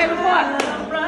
favorite part.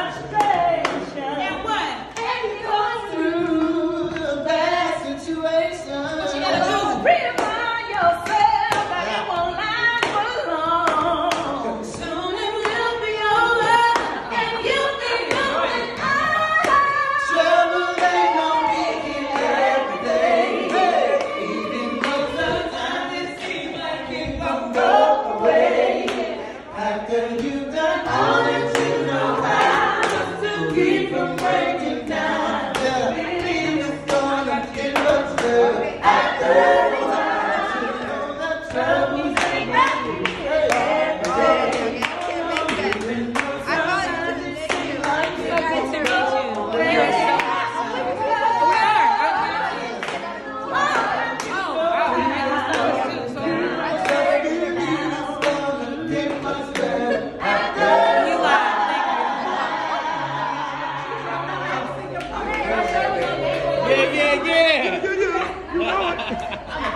And what? And you go through the bad situation. What you gotta do? Remind yourself that it won't last for long. Soon it will be over, and you'll be going out. Trouble ain't no biggie every day. Even though sometimes it seems like it won't go away. After you've done all that you know how to keep from breaking down, the feeling is gonna get much better. After a while, you know the troubles ain't that easy every day. Even though sometimes it seems like it won't go away. Yeah. You know it.